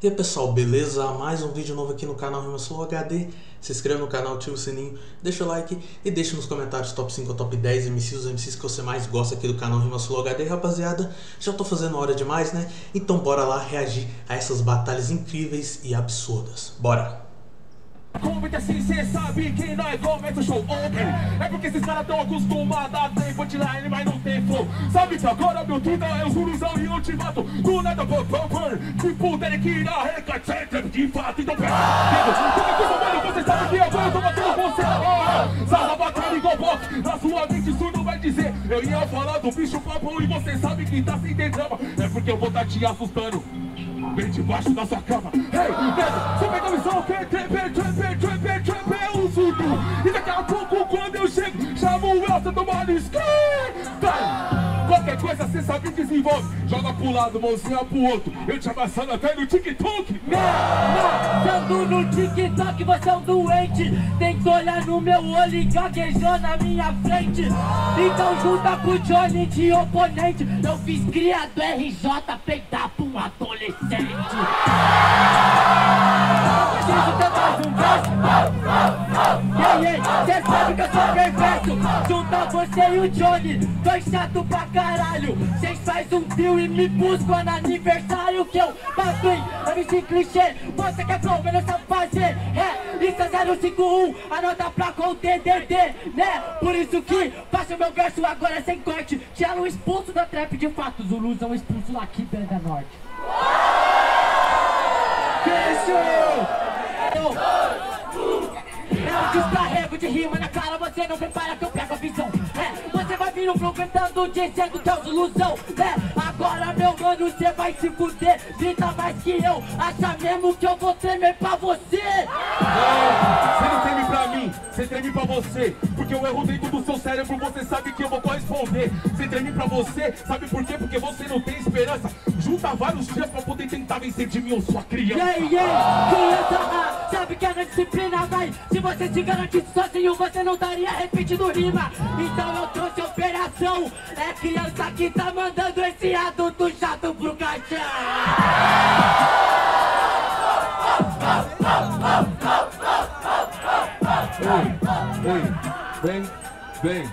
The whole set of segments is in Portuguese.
E aí pessoal, beleza? Mais um vídeo novo aqui no canal RimaSlow HD. Se inscreva no canal, ativa o sininho, deixa o like e deixa nos comentários top 5 ou top 10 MCs, os MCs que você mais gosta aqui do canal RimaSlow HD, rapaziada. Já tô fazendo hora demais, né? Então bora lá reagir a essas batalhas incríveis e absurdas. Bora! Convite assim, cê sabe que nós começa o show ontem. É porque esses caras tão acostumados a ter punchline, mas não tem flow. Sabe que agora meu tudo é o Zuluzão e eu te mato. Do nada, por favor, tipo, tem que ir arreca, de fato, então pega. Qualquer coisa, mano, você sabe que agora eu tô batendo você agora. Sarra batendo igual box, na sua mente surdo vai dizer. Eu ia falar do bicho papão e você sabe que tá sem ter drama. É porque eu vou tá te assustando bem debaixo da sua cama. Hey, nega, você pega a missão, é o surdo. E daqui a pouco, quando eu chego, chamo o Elsa do Marisco. Qualquer coisa cê sabe desenvolve. Joga pro lado, mãozinha pro outro. Eu te amassando até no TikTok. Dando no TikTok, você é um doente. Tem que olhar no meu olho e gaguejou na minha frente. Então junta com o Johnny de oponente. Eu fiz cria do RJ peidar pra um adolescente. Cê sabe que eu sou perverso. Junta você e o Johnny, dois chato pra caralho. Cês faz um trio e me buscam no aniversário que eu bato em MC clichê. Você quer flow, mas não sabe fazer. Isso é 051, anota pra com o DDD, né? Por isso que faço meu verso agora sem corte. Tchelo expulso da trap de fato, Zuluzão expulso lá aqui da Norte. Eu descarrego de rima na cara, você não prepara que eu pego a visão. Você vai vir no flow cantando, dizendo que é o Zuluzão, agora meu mano, cê vai se fuder. Grita mais que eu, acha mesmo que eu vou tremer pra você? Não, você não treme pra mim, você treme pra você. Porque eu erro dentro do seu cérebro, você sabe que eu vou corresponder. Você treme pra você, sabe por quê? Porque você não tem esperança. Junta vários dias pra poder tentar vencer de mim, eu sou a criança. Criança, sabe que a disciplina vai. Se você se garantisse sozinho, você não estaria repetindo rima. Então eu trouxe operação. É criança que tá mandando esse adulto chato pro caixão. Vem.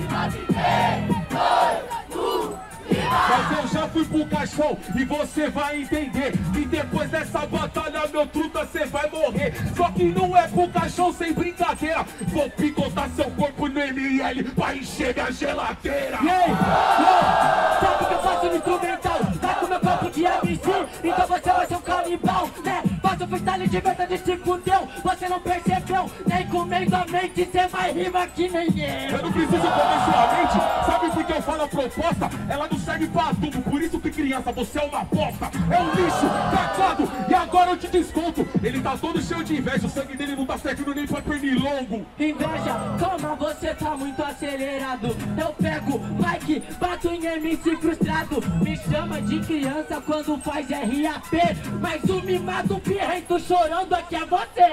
Mas eu já fui pro caixão e você vai entender. E depois dessa batalha, meu truta, cê vai morrer. Só que não é pro caixão sem brincadeira. Vou picotar seu corpo no ML pra encher minha geladeira. Sabe que eu faço no instrumental? Tá com meu corpo de MC, então você vai ser um canibal, né? Faço freestyle de verdade, se fudeu. Você não percebeu, nem com meio da mente. Cê vai rimar que nem eu. Eu não preciso comer sua mente. Sabe por que eu falo a proposta? Ela não serve pra adubo, por isso que criança, você é uma bosta. É um lixo, cacado, e agora eu te desconto. Ele tá todo cheio de inveja, o sangue dele não tá servindo nem pra pernilongo. Inveja, calma, você tá muito acelerado. Eu pego Mike, bato em MC frustrado. Me chama de criança quando faz RAP, mas o mimado pirrento chorando aqui é você.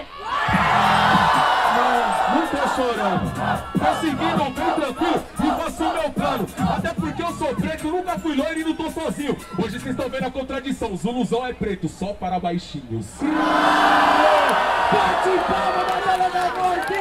Não tô chorando. Tô seguindo bem tranquilo e faço o meu plano. Até porque eu sou preto, nunca fui loiro e não tô sozinho. Hoje vocês estão vendo a contradição. Zuluzão é preto, só para baixinhos. Bate palma, batalha da morte.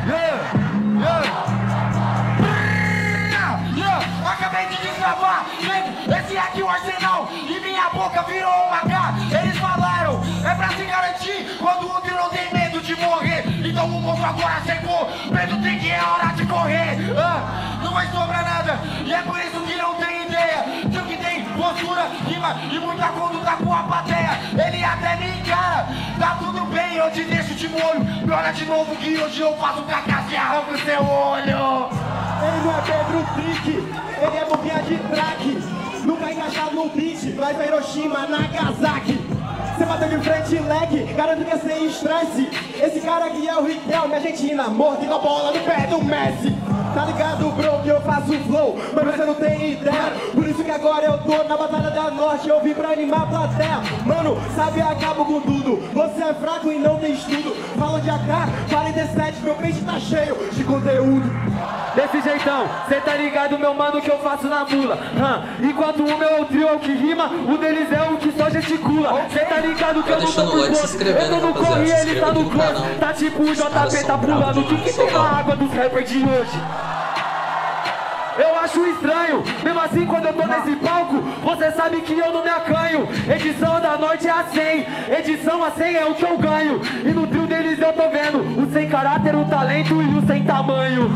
Acabei de destravar, esse aqui o arsenal e minha boca virou um H. Eles falaram, é pra se garantir quando o outro não tem medo de morrer. Então o monstro agora chegou, Pedro tem que é hora de correr. Não vai sobrar nada, e é por isso que não tem ideia. Se o que tem postura, rima e muita conduta com a plateia. Ele até me encara, tá tudo bem, eu te deixo de molho. Me olha de novo que hoje eu faço cacaça e arranco o seu olho. Ele não é Pedro Trick, ele é boquinha de track. Nunca encaixado no beat, vai pra Hiroshima, Nagasaki. Cê bateu de frente, leg, garanto que é sem estresse. Esse cara aqui é o Riquelme, Argentina, morto igual bola no pé do Messi. Tá ligado, bro, que eu faço flow, mas você não tem ideia. Por isso que agora eu tô na Batalha da Norte, eu vim pra animar a plateia. Mano, sabe, eu acabo com tudo. Você é fraco e não tem estudo. Fala de AK, 47, meu peixe tá cheio de conteúdo. Desse jeitão, cê tá ligado, meu mano, que eu faço na mula. Enquanto o meu é o trio, é o que rima, o deles é o que só gesticula. Cê tá ligado que eu não tô por gosto. Eu tô no corre e ele tá no close. Tá tipo o JP tá pulando. O que tem na água dos rappers de hoje? Eu acho estranho, mesmo assim quando eu tô nesse palco, você sabe que eu não me acanho. Edição da Norte é a 100, edição a 100 é o que eu ganho. E no trio deles eu tô vendo o sem caráter, o talento e o sem tamanho.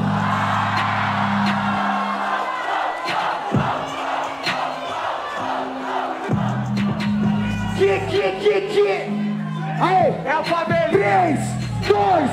Aê, é a família. 3, 2.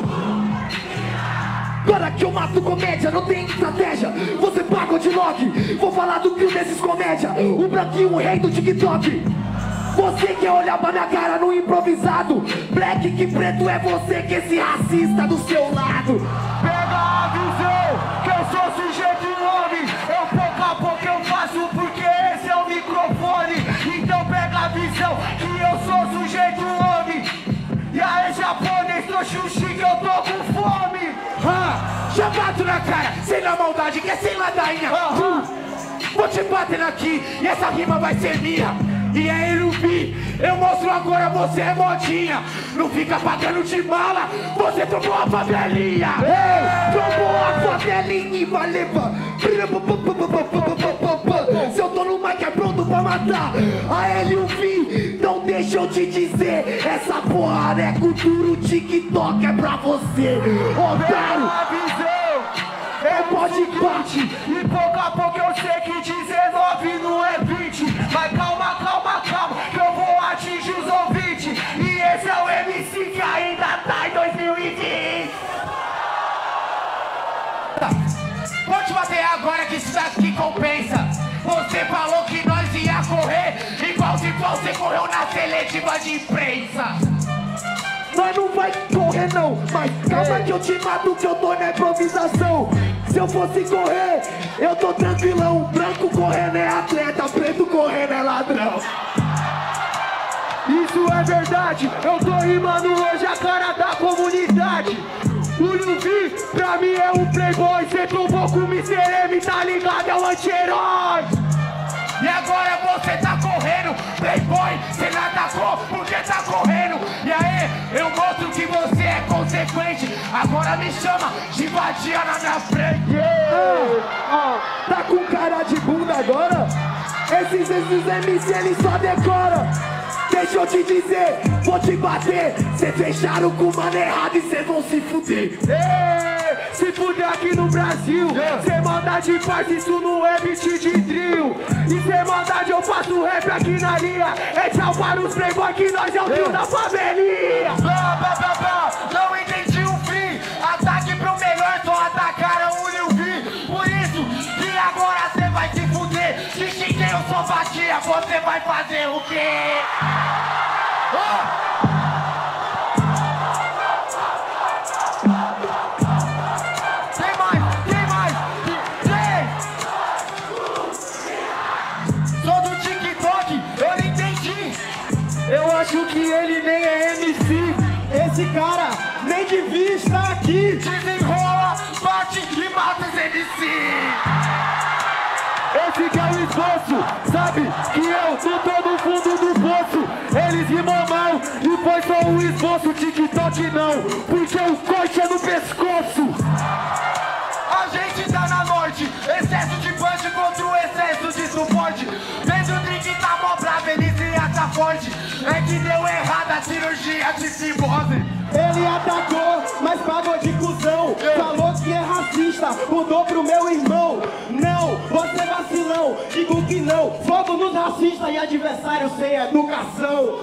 Agora que eu mato comédia, não tem estratégia. Você paga de lock. Vou falar do trio desses comédia. O branquinho, o rei do TikTok. Você quer olhar pra minha cara no improvisado. Black que preto é você que esse racista do seu lado. Pega a visão, que eu sou sujeito nome. Eu pouco a pouco eu faço porque esse é o microfone. Então pega a visão, que eu sou sujeito nome. E aí japonês, tô xuxi que eu tô com fome. Já bato na cara, sem na maldade, que é sem ladainha. Vou te bater aqui e essa rima vai ser minha. E é Ilubi, eu mostro agora, você é modinha. Não fica pagando de mala, você tomou a favelinha. Ei, tomou a favelinha e vai levar. Se eu tô no mic é pronto pra matar. A Ilubi, não deixa eu te dizer. Essa porra é cultura, o TikTok é pra você, otário. É pode bate. E pouco a pouco eu sei que 19 não é 20. Mas calma, calma, calma, que eu vou atingir os ouvintes. E esse é o MC que ainda tá em 2020. Vou te bater agora que isso daqui compensa. Você falou que nós ia correr igual se você correu na seletiva de imprensa. Nós não vai correr não, mas calma que eu te mato que eu tô na improvisação. Se eu fosse correr, eu tô tranquilão. Branco correndo é atleta, preto correndo é ladrão. Isso é verdade, eu tô rimando hoje a cara da comunidade. O Luvi, pra mim é um playboy. Cê tombou com o Mr. M, tá ligado? É o anti-herói. E agora você tá correndo, playboy, cê não atacou porque tá correndo. E aí, eu mostro que você é consequente. Agora me chama de vadia na minha frente. Tá com cara de bunda agora? Esses MC eles só decoram. Deixa eu te dizer, vou te bater. Cê fecharam com o mano errado e cê vão se fuder. Se fuder aqui no Brasil, cê maldade faz isso não é beat de drill. E cê maldade eu faço rap aqui na linha. É tchau para os playboy que nós é o trio da favelinha. Não entendi o fim. Ataque pro melhor, só atacaram o Lil V. Por isso que agora cê vai se fuder. Se xinguei eu sou batia, você vai fazer o quê? Eu acho que ele nem é MC. Esse cara nem devia estar aqui. Desenrola, bate e mata os MC. Esse que é o esboço, sabe que eu não tô no fundo do poço. Eles rimam mal e foi só um esboço. TikTok não, porque o corte é no pescoço. A gente tá na Norte, excesso de punch contra o excesso de suporte. Desde o drink tá mó bravo, ele tá forte. É que deu errado a cirurgia de cimose. Ele atacou, mas pagou de cuzão. Falou que é racista, mudou pro meu irmão. Não, você é vacilão, digo que não. Fogo nos racistas e adversários sem educação.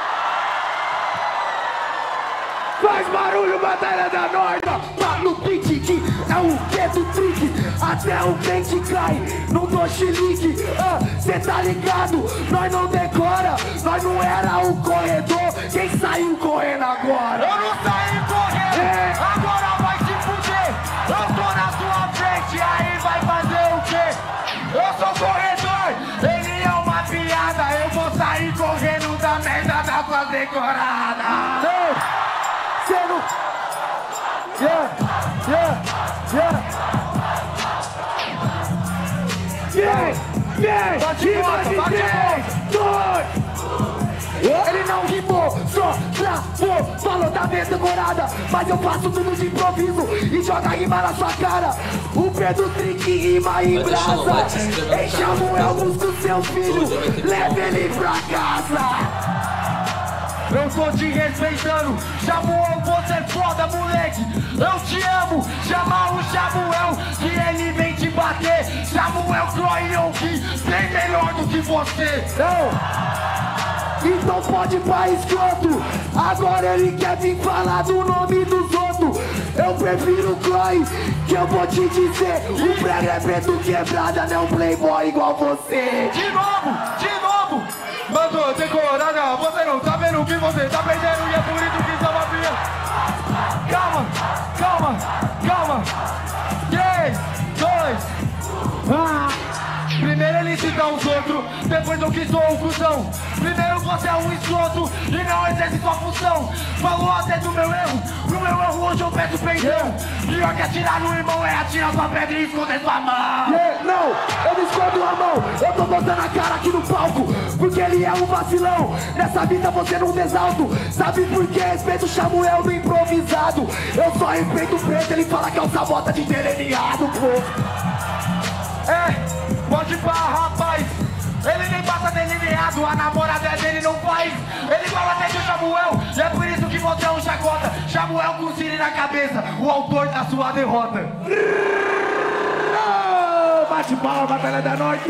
Faz barulho, Batalha da Norte. Tá no beat que é o que do trick. Até o dente cai, não dou chilique. Cê tá ligado, nós não decora. Nós não era o corredor, quem saiu correndo agora? Eu não saí correndo, agora vai se fuder. Eu tô na sua frente. bala decorada. Não, cê não... Bate de 3, 2. Ele não rimou, só travou, falou da vez decorada. Mas eu faço tudo de improviso e joga rima na sua cara. O Pedro Trick rima em brasa. Ei, Samuel, busca o seu filho, leve ele pra casa. Eu tô te respeitando, Samuel, você é foda, moleque. Eu te amo, chama o Samuel, que ele vem te bater. Samuel Croy que bem melhor do que você. Não! Então pode ir pra escroto. Agora ele quer vir falar do nome dos outros. Eu prefiro o Croy, que eu vou te dizer. O prego é preto quebrada, não playboy igual você. De novo, mandou decorada. Você não tá vendo que você tá perdendo e é por isso que só via. Calma. 3, 2, Primeiro ele cita os outros, depois eu que sou o cuzão. Primeiro você é um escroto e não exerce sua função. Falou até do meu erro, no meu erro hoje eu peço perdão. Pior que atirar no irmão é atirar sua pedra e esconder sua mão. Não, eu não escondo a mão, eu tô botando a cara aqui no palco, porque ele é um vacilão. Nessa vida você não desalto, sabe por que respeito o Samuel no improvisado? Eu só respeito o preto, ele fala que é o sabota de delineado, pô. Pode pá, rapaz. Ele nem passa delineado, a namorada dele não faz. Ele fala até de Samuel, e é por isso que você é um chacota. Samuel com Siri na cabeça, o autor da sua derrota. Bate palma, Batalha da Norte.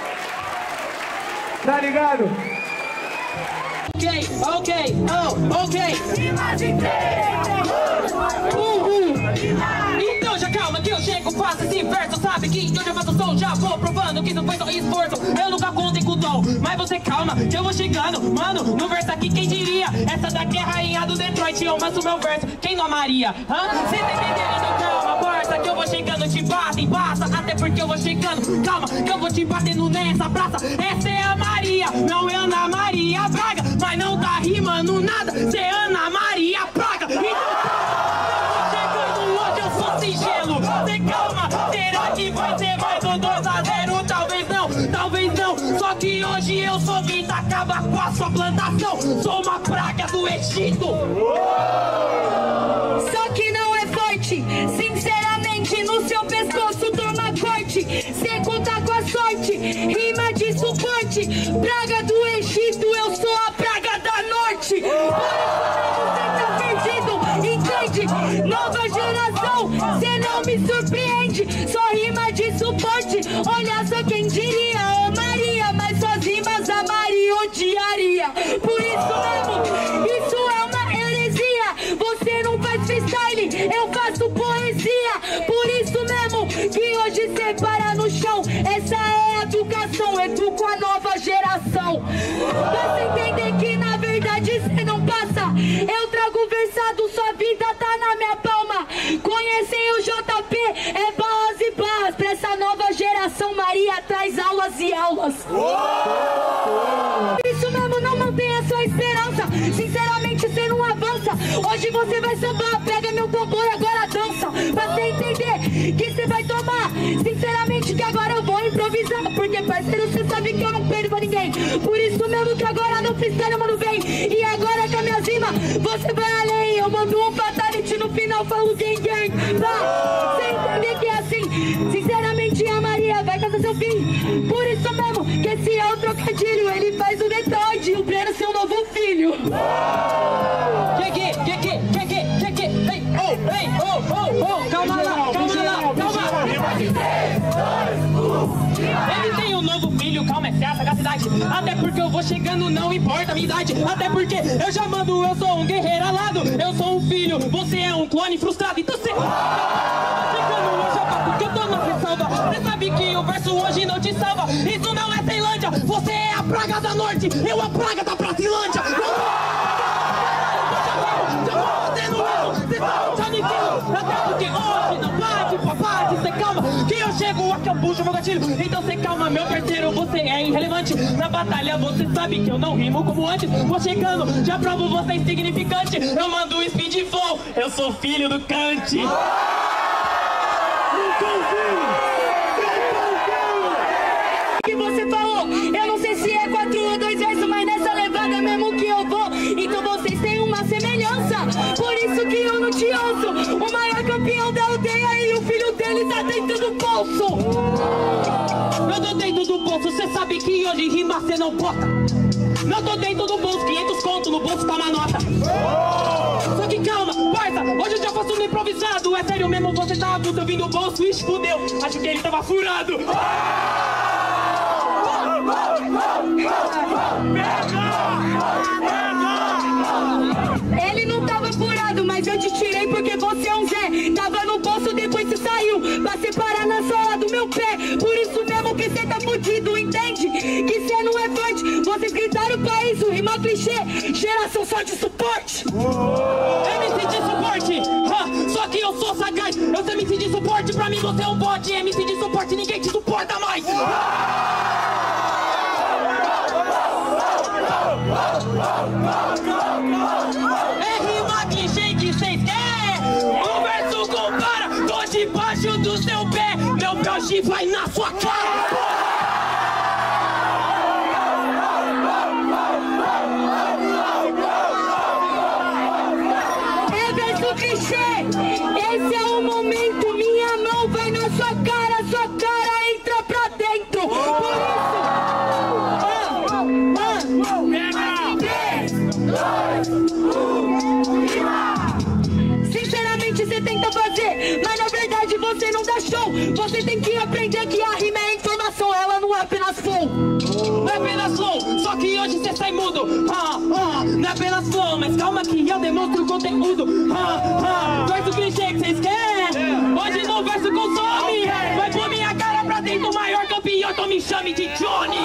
Tá ligado? Ok. Então já calma que eu chego, faço esse verso. Sabe que eu já faço som, já vou provando que não foi só esforço. Eu nunca contei com o dom, mas você calma que eu vou chegando. Mano, no verso aqui quem diria? Essa daqui é a rainha do Detroit, eu manso meu verso, quem não amaria? Cê tá entendendo? Calma, parça, que eu vou chegando, te bata, embaça. Até porque eu vou chegando, calma, que eu vou te batendo nessa praça. Essa é a Maria, não é Ana Maria Braga. Mas não tá rimando nada, cê é Ana Maria Praga. Cê calma, será que vai ser mais um 2-0? Talvez não, só que hoje eu sou quem acaba com a sua plantação. Sou uma praga do Egito. Só que não é forte, sinceramente no seu pescoço toma corte. Cê conta com a sorte, rima de suporte. Praga do Egito, eu sou a praga da Norte. Por isso mesmo cê tá perdido, entende? Nova geração, cê não me surpreende. Só rima de suporte, olha só quem diria. Oh Maria, mas suas rimas a Maria odiaria. Por isso mesmo, isso é uma heresia. Você não faz freestyle, eu faço poesia. Por isso mesmo que hoje cê para no chão. Essa é a educação, educo a nova geração. Você entender que na verdade cê não passa. Eu trago versado, sua vida tá na minha palma. Conhecem o JP, é barras e barras. Pra essa nova geração, Maria traz aulas e aulas. Isso mesmo, não mantenha sua esperança. Sinceramente, você não avança. Hoje você vai sambar, pega meu tambor, agora dança. Pra você entender que você vai tomar. Sinceramente, que agora eu vou improvisar. Porque, parceiro, você sabe que eu não perco pra ninguém. Por isso mesmo que agora no freestyle, mano, vem. E agora com a minha rima, você vai além. Eu mando um fatality no final, falo gang. Pra você entender que é assim. Sinceramente, a Maria vai caçar seu fim. Por isso mesmo que esse é o trocadilho. Ele faz o Detroit e o Breno seu novo filho. Que? Calma lá. Ele tem um novo filho, calma, essa é a sagacidade. Até porque eu vou chegando, não importa a minha idade. Até porque eu já mando, eu sou um guerreiro alado. Eu sou um filho, você é um clone frustrado. Então você chegando hoje é porque eu tô na ressalva. Você sabe que o verso hoje não te salva. Isso não é Ceilândia, você é a praga da Norte. Eu a praga da Brasilândia. Até porque hoje não bate, cê calma, que eu chego a cambuja puxa meu gatilho. Então cê calma, meu parceiro, você é irrelevante. Na batalha você sabe que eu não rimo como antes. Vou chegando, já provo você é insignificante. Eu mando o speed flow, eu sou filho do Kant. O que você falou? Eu não sei se é 4 ou 2 versos, mas nessa levada mesmo que eu vou. Então vocês têm uma semelhança, por isso que eu não te ouço. O maior campeão da aldeia e o filho dele tá dentro do bolso. Eu tô dentro do bolso, cê sabe que hoje rima cê não bota. Não tô dentro do bolso, 500 conto no bolso tá uma nota. Só que calma, parça, hoje eu já faço no improvisado. É sério mesmo, você tá avulso, eu vim do bolso, ixi, fudeu. Acho que ele tava furado. Ele não tava furado, mas eu te tirei porque você é um Zé. Tava no bolso, depois você saiu pra separar na sola do meu pé. Por isso mesmo que cê tá fudido, entende? Que cê não é forte. Vocês gritaram pra isso, rima clichê. Geração só de suporte. MC de suporte, só que eu sou sagaz. Eu sou MC de suporte, pra mim você é um bot. MC de suporte, ninguém te suporta mais. É rima clichê que cês querem. O verso compara, tô debaixo do seu pé. Meu pé hoje vai na sua cara. É verso clichê, esse é o momento. Minha mão vai na sua cara entra pra dentro. Por isso, sinceramente você tenta fazer, mas na verdade você não dá show. Você tem que aprender que a rima é informação, ela não é apenas flow. Não é apenas flow, só que hoje você sai mudo. Não é apenas flow, mas calma que eu demonstro o conteúdo. Verso clichê que vocês querem, hoje no verso consome. Vai pôr minha cara pra dentro, o maior campeão, então me chame de Johnny.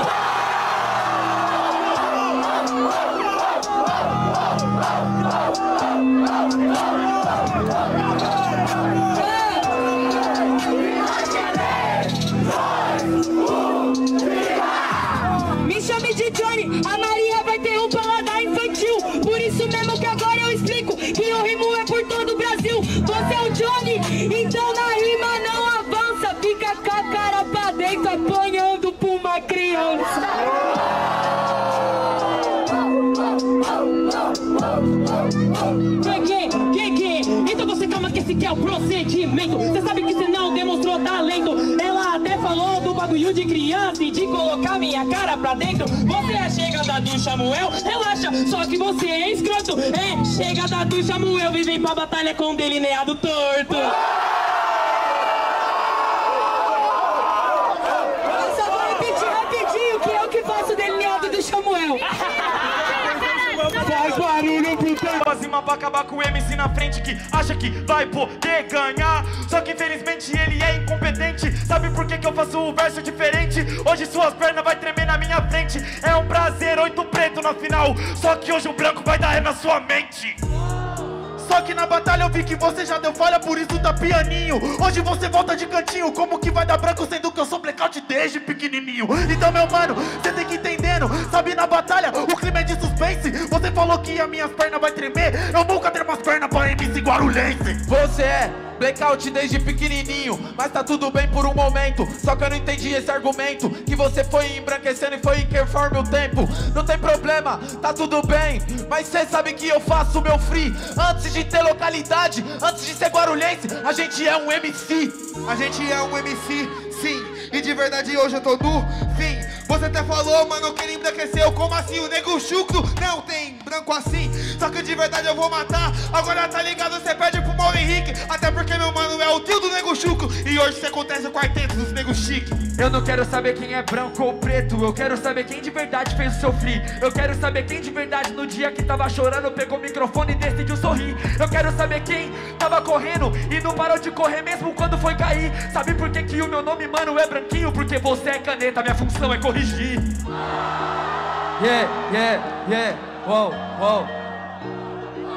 Me chame de Johnny, a Maria vai ter um paladar infantil. Por isso mesmo que agora eu explico que o rimo é por todo o Brasil. Você é o Johnny, então na rima não avança. Fica com a cara pra dentro apanhando pra uma criança. Que? Então você calma que esse aqui é o procedimento. Você sabe que você não demonstrou talento. Ela até falou do bagulho de criança e de colocar minha cara pra dentro. Você é a chegada do Samuel, relaxa, só que você é escroto. É chegada do Samuel, vem pra batalha com um delineado torto. Eu só vou repetir rapidinho que eu que faço o delineado do Samuel. Faz barulho pro tempo. Rima pra acabar com o MC na frente que acha que vai poder ganhar. Só que infelizmente ele é incompetente. Sabe por que eu faço o verso diferente? Hoje suas pernas vai tremer na minha frente. É um prazer, 8 preto na final. Só que hoje o branco vai dar ré na sua mente. Só que na batalha eu vi que você já deu falha, por isso tá pianinho. Hoje você volta de cantinho, como que vai dar branco sendo que eu sou blackout desde pequenininho? Então meu mano, você tem que entendendo, sabe na batalha o clima é de suspense. Você falou que as minhas pernas vai tremer, eu nunca tenho umas pernas pra MC Guarulhense. Você é blackout desde pequenininho, mas tá tudo bem por um momento. Só que eu não entendi esse argumento, que você foi embranquecendo e foi conforme o tempo. Não tem problema, tá tudo bem, mas cê sabe que eu faço meu free. Antes de ter localidade, antes de ser guarulhense, a gente é um MC. A gente é um MC, sim, e de verdade hoje eu tô no fim. Você até falou, mano, que ele embranqueceu. Como assim? O nego chucro não tem branco assim. Só que de verdade eu vou matar. Agora tá ligado, você perde pro Mauro Henrique. Até porque meu mano é o tio do nego chucro. E hoje você acontece o quarteto dos nego chique. Eu não quero saber quem é branco ou preto, eu quero saber quem de verdade fez o seu free. Eu quero saber quem de verdade no dia que tava chorando pegou o microfone e decidiu sorrir. Eu quero saber quem tava correndo e não parou de correr mesmo quando foi cair. Sabe por que o meu nome, mano, é branquinho? Porque você é caneta, minha função é corrigir. Yeah, yeah, yeah, wow, wow.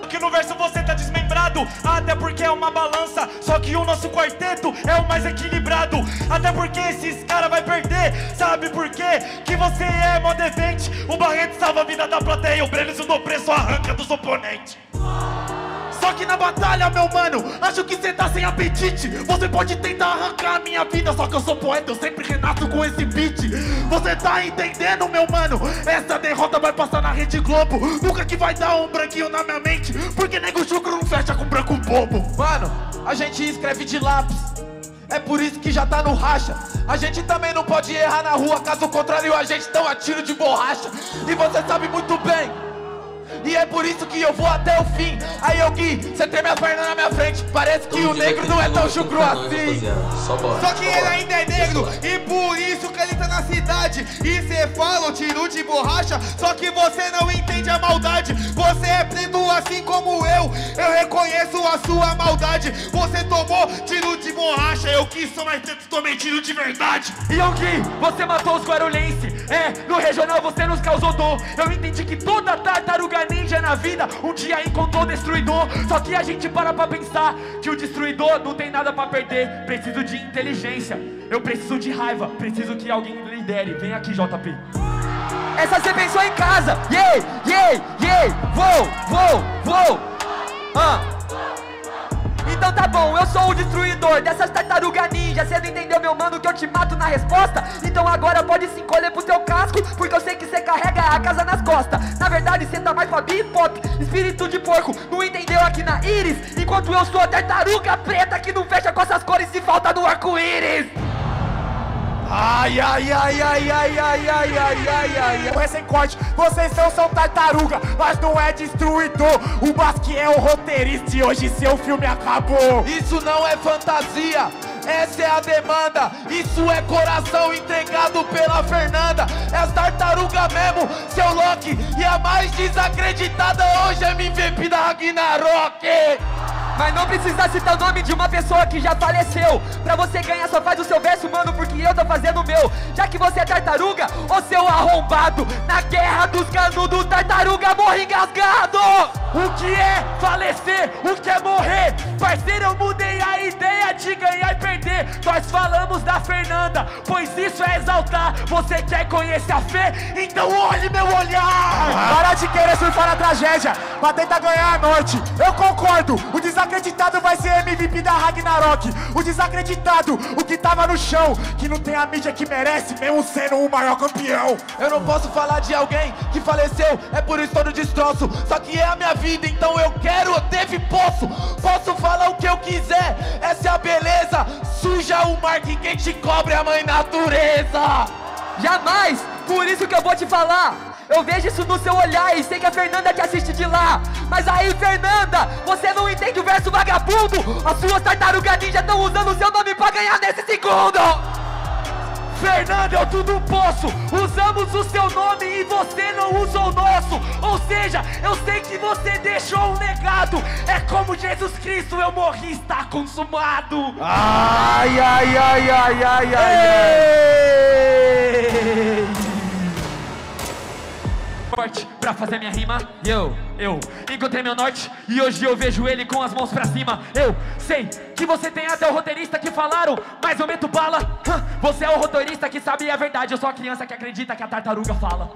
que no verso você tá desmembrado. Até porque é uma balança, só que o nosso quarteto é o mais equilibrado. Até porque esses caras vai perder. Sabe por quê? Que você é modo event. O Barreto salva a vida da plateia, o Brenes no preço arranca dos oponentes. Só que na batalha, meu mano, acho que cê tá sem apetite. Você pode tentar arrancar a minha vida, só que eu sou poeta, eu sempre renasço com esse beat. Você tá entendendo, meu mano? Essa derrota vai passar na Rede Globo. Nunca que vai dar um branquinho na minha mente, porque nego chucro não fecha com branco bobo. Mano, a gente escreve de lápis, é por isso que já tá no racha. A gente também não pode errar na rua, caso contrário a gente tão a tiro de borracha. E você sabe muito bem, e é por isso que eu vou até o fim. Aí eu Gui, você tem minhas pernas na minha frente. Parece que o negro não é tão chucro assim. Só que ele ainda é negro, e por isso que ele tá na cidade. E cê fala, tiro de borracha, só que você não entende a maldade. Você é preto assim como eu reconheço a sua maldade. Você tomou tiro de borracha, eu que sou mais preto, tomei tiro de verdade. Yonggi, você matou os guarulhenses. No regional você nos causou dor. Eu entendi que toda tartaruga ninja na vida um dia encontrou o destruidor. Só que a gente para pra pensar que o destruidor não tem nada pra perder. Preciso de inteligência, eu preciso de raiva, preciso que alguém lidere. Vem aqui, JP. Essa você pensou em casa. Vou. Então tá bom, eu sou o destruidor dessas tartarugas ninja. Cê não entendeu, meu mano, que eu te mato na resposta? Então agora pode se encolher pro seu casco, porque eu sei que cê carrega a casa nas costas. Na verdade cê tá mais pra bebop, espírito de porco. Não entendeu aqui na íris? Enquanto eu sou a tartaruga preta que não fecha com essas cores e falta no arco-íris. Ai. Sem corte, vocês são tartaruga, mas não é destruidor. O Basque é o roteirista e hoje seu filme acabou. Isso não é fantasia, essa é a demanda. Isso é coração entregado pela Fernanda. É as tartarugas mesmo, seu Loki. E a mais desacreditada hoje é MVP da Ragnarok. Mas não precisa citar o nome de uma pessoa que já faleceu. Pra você ganhar só faz o seu verso, mano, porque eu tô fazendo o meu. Já que você é tartaruga, ô seu arrombado, na guerra dos canudos, tartaruga morre engasgado. O que é falecer? O que é morrer? Parceiro, eu mudei a ideia de ganhar e perder. Nós falamos da Fernanda, pois isso é exaltar. Você quer conhecer a fé? Então olhe meu olhar. Para de querer surfar na tragédia pra tentar ganhar a noite. Eu concordo, o desacreditado vai ser MVP da Ragnarok. O desacreditado, o que tava no chão, que não tem a mídia que merece, mesmo sendo o maior campeão. Eu não posso falar de alguém que faleceu, é por isso todo destroço. Só que é a minha vida, então eu quero, eu devo, posso. Posso falar o que eu quiser, essa é a beleza. Suja o mar que quem te cobre é a mãe natureza. Jamais, por isso que eu vou te falar. Eu vejo isso no seu olhar e sei que a Fernanda te assiste de lá. Mas aí, Fernanda, você não entende o verso vagabundo. As suas tartarugas ninja estão usando o seu nome pra ganhar nesse segundo. Fernanda, eu tudo posso. Usamos o seu nome e você não usa o nosso. Ou seja, eu sei que você deixou um legado. É como Jesus Cristo, eu morri, está consumado. Ai. Forte pra fazer minha rima. Eu encontrei meu norte e hoje eu vejo ele com as mãos pra cima. Eu sei que você tem até o roteirista que falaram, mas eu meto bala. Você é o roteirista que sabe a verdade. Eu sou a criança que acredita que a tartaruga fala.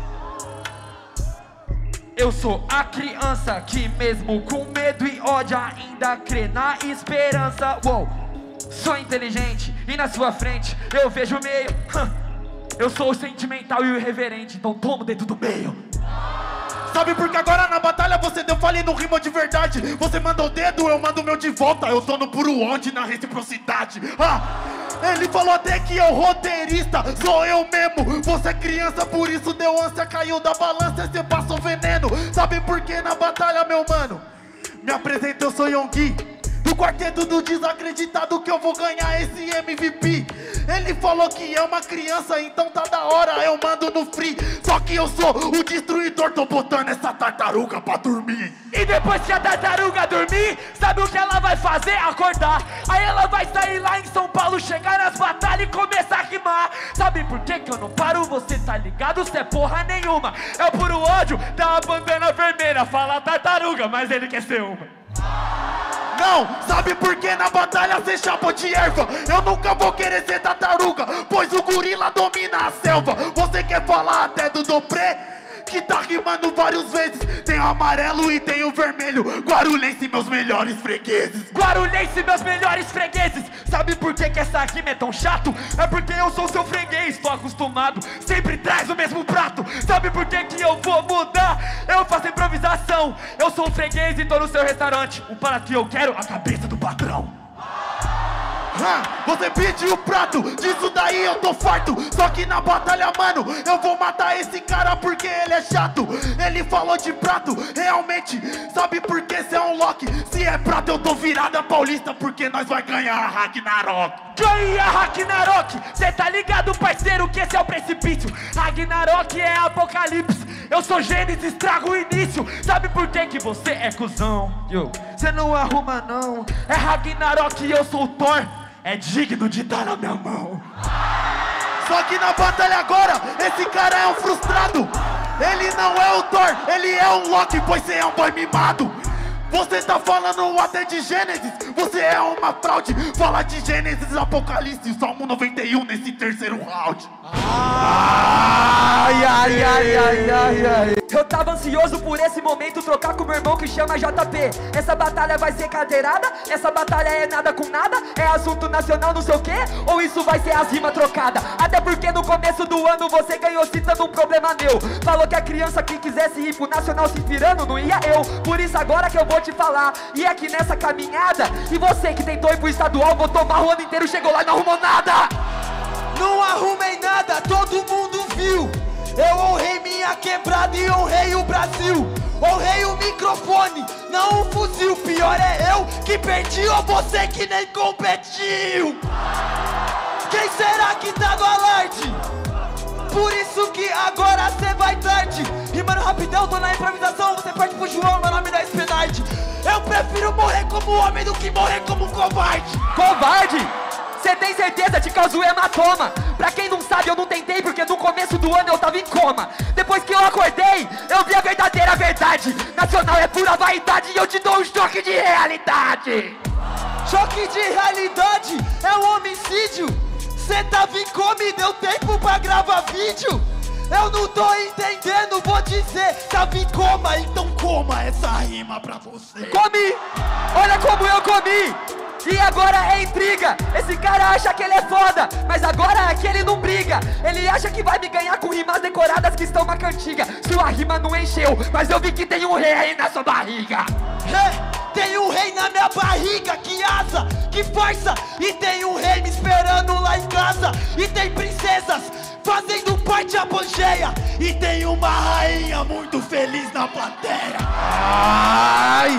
Eu sou a criança que mesmo com medo e ódio ainda crê na esperança. Uou, sou inteligente e na sua frente eu vejo meio. Eu sou o sentimental e o irreverente, então toma o dedo do meio. Sabe porque agora na batalha você deu falha no rima de verdade. Você manda o dedo, eu mando o meu de volta. Eu tô no puro onde na reciprocidade. Ele falou até que é o roteirista, sou eu mesmo. Você é criança, por isso deu ânsia, caiu da balança e cê passou veneno. Sabe por que na batalha, meu mano? Me apresenta, eu sou Yonggi, do quarteto do desacreditado, que eu vou ganhar esse MVP. Ele falou que é uma criança, então tá da hora, eu mando no free. Só que eu sou o destruidor, tô botando essa tartaruga pra dormir. E depois que a tartaruga dormir, sabe o que ela vai fazer? Acordar. Aí ela vai sair lá em São Paulo, chegar nas batalhas e começar a rimar. Sabe por que que eu não paro? Você tá ligado? Cê é porra nenhuma. É o puro ódio da bandana vermelha. Fala tartaruga, mas ele quer ser uma. Não, sabe por que na batalha cê chapa de erva? Eu nunca vou querer ser tartaruga, pois o gorila domina a selva. Você quer falar até do Dopré? Que tá rimando várias vezes. Tem o amarelo e tem o vermelho. Guarulhense, meus melhores fregueses. Guarulhense, meus melhores fregueses. Sabe por que que essa rima é tão chato? É porque eu sou seu freguês, tô acostumado, sempre traz o mesmo prato. Sabe por que que eu vou mudar? Eu faço improvisação. Eu sou um freguês e tô no seu restaurante. O prato que eu quero, a cabeça do patrão. Você pediu o prato, disso daí eu tô farto. Só que na batalha, mano, eu vou matar esse cara porque ele é chato. Ele falou de prato, realmente. Sabe por que cê é um Loki? Se é prato eu tô virada paulista, porque nós vai ganhar a Ragnarok. Ganha Ragnarok, cê tá ligado, parceiro, que esse é o precipício. Ragnarok é apocalipse. Eu sou Gênesis, trago o início. Sabe por que que você é cuzão? Cê não arruma não. É Ragnarok e eu sou o Thor. É digno de estar na minha mão. Só que na batalha agora, esse cara é um frustrado. Ele não é o Thor, ele é um Loki, pois você é um boy mimado. Você tá falando até de Gênesis, você é uma fraude. Fala de Gênesis, Apocalipse, Salmo 91 nesse terceiro round. Ai, ai, ai, ai, ai, ai. Eu tava ansioso por esse momento, trocar com meu irmão que chama JP. Essa batalha vai ser cadeirada? Essa batalha é nada com nada? É assunto nacional não sei o quê? Ou isso vai ser as rimas trocadas? Até porque no começo do ano você ganhou citando um problema meu. Falou que a criança que quisesse ir pro nacional se inspirando não ia eu. Por isso agora que eu vou te falar. E aqui nessa caminhada, e você que tentou ir pro estadual, botou mal o ano inteiro, chegou lá e não arrumou nada. Não arrumei nada, todo mundo viu. Eu honrei minha quebrada e honrei o Brasil. Honrei o microfone, não o fuzil. Pior é eu que perdi ou você que nem competiu. Quem será que tá no alarde? Por isso que agora cê vai tarde. Rimando rapidão, tô na improvisação. Você perde pro João, meu nome não é Spenide. Eu prefiro morrer como homem do que morrer como covarde. Covarde? Cê tem certeza de causou hematoma? Pra quem não sabe, eu não tentei porque no começo do ano eu tava em coma. Depois que eu acordei, eu vi a verdadeira verdade. Nacional é pura vaidade e eu te dou um choque de realidade. Choque de realidade é um homicídio. Cê tava em coma e deu tempo pra gravar vídeo. Eu não tô entendendo, vou dizer. Tava em coma, então coma essa rima pra você. Comi! Olha como eu comi! E agora é intriga. Esse cara acha que ele é foda, mas agora é que ele não briga. Ele acha que vai me ganhar com rimas decoradas que estão na cantiga. Sua rima não encheu, mas eu vi que tem um rei aí na sua barriga. Tem um rei na minha barriga, que asa, que farsa. E tem um rei me esperando lá em casa. E tem princesas fazendo parte a Pangeia. E tem uma rainha muito feliz na plateia. Ai!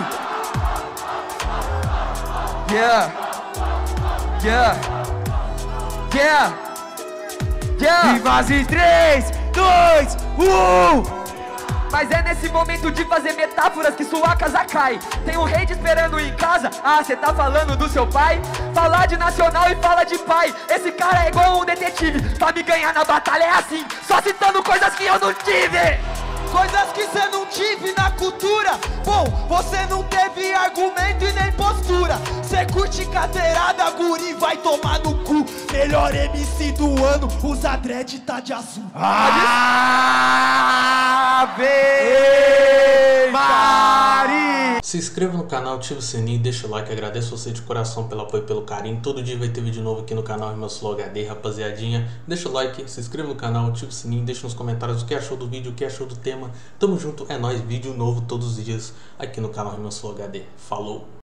Yeah! Yeah! Yeah! Yeah! E fase 3, 2, 1! Mas é nesse momento de fazer metáforas que sua casa cai. Tem um rei te esperando em casa. Ah, cê tá falando do seu pai? Falar de nacional e fala de pai. Esse cara é igual um detetive. Pra me ganhar na batalha é assim, só citando coisas que eu não tive. Coisas que cê não tive na cultura. Bom, você não teve argumento e nem postura. Cê curte cadeirada, guri, vai tomar no cu. Melhor MC do ano, usa dread, tá de azul. Ave Maria. Se inscreva no canal, ative o sininho, deixa o like, agradeço você de coração pelo apoio e pelo carinho. Todo dia vai ter vídeo novo aqui no canal Rima Sul HD, rapaziadinha. Deixa o like, se inscreva no canal, ative o sininho, deixa nos comentários o que achou do vídeo, o que achou do tema. Tamo junto, é nóis, vídeo novo todos os dias aqui no canal Rima Sul HD. Falou!